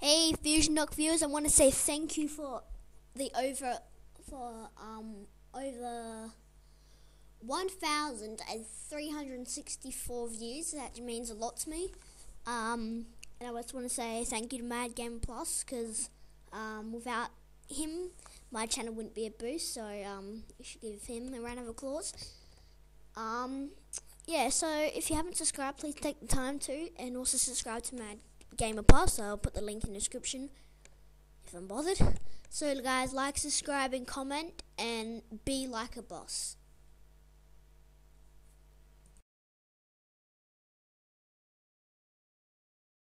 Hey, Fusion Doc viewers, I want to say thank you for the over 1,364 views. That means a lot to me. And I just want to say thank you to Mad Gamer Plus, because without him, my channel wouldn't be a boost. So you should give him a round of applause. Yeah. So if you haven't subscribed, please take the time to, and also subscribe to Mad Gamer Plus. I'll put the link in the description if I'm bothered. So guys, like, subscribe, and comment, and be like a boss.